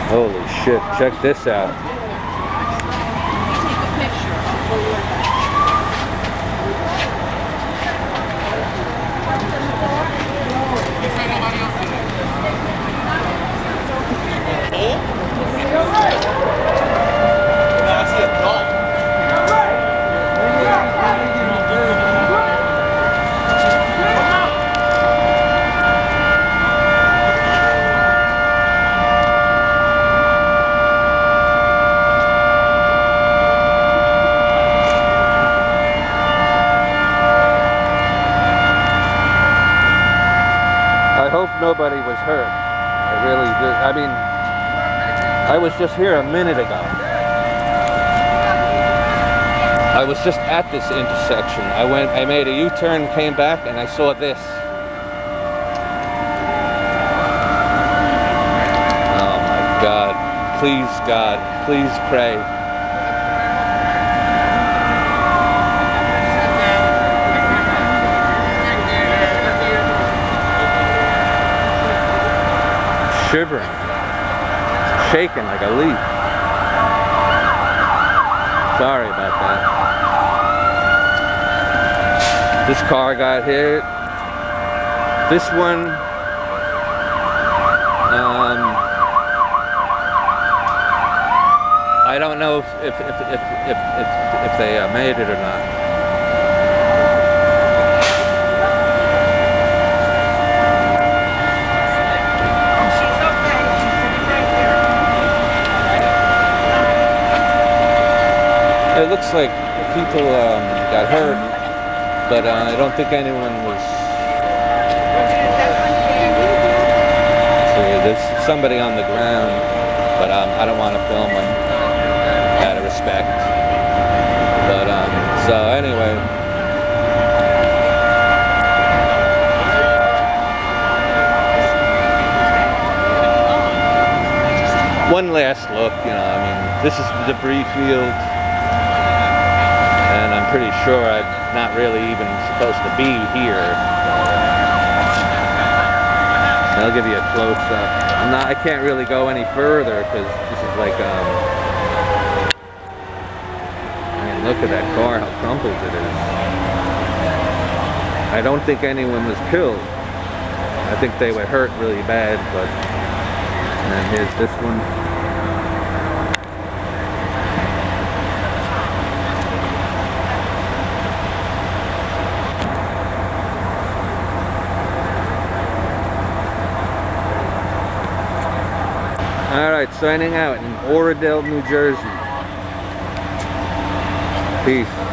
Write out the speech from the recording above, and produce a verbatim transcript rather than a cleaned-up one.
Holy shit, check this out. I hope nobody was hurt. I really did. I mean, I was just here a minute ago. I was just at this intersection. I went, I made a U-turn, came back, and I saw this. Oh my God. Please, God, please pray. Shivering, shaking like a leaf. Sorry about that. This car got hit. This one, um, I don't know if if if if if, if, if they uh, made it or not. It looks like people um, got hurt, but uh, I don't think anyone was. See, there's somebody on the ground, but um, I don't want to film them out of respect. But um, so anyway, one last look. You know, I mean, this is the debris field. And I'm pretty sure I'm not really even supposed to be here. I'll give you a close-up. I'm not. I can't really go any further because this is like. Um, I mean, look at that car. How crumpled it is. I don't think anyone was killed. I think they were hurt really bad. But and here's this one. Alright, signing out in Oradell, New Jersey. Peace.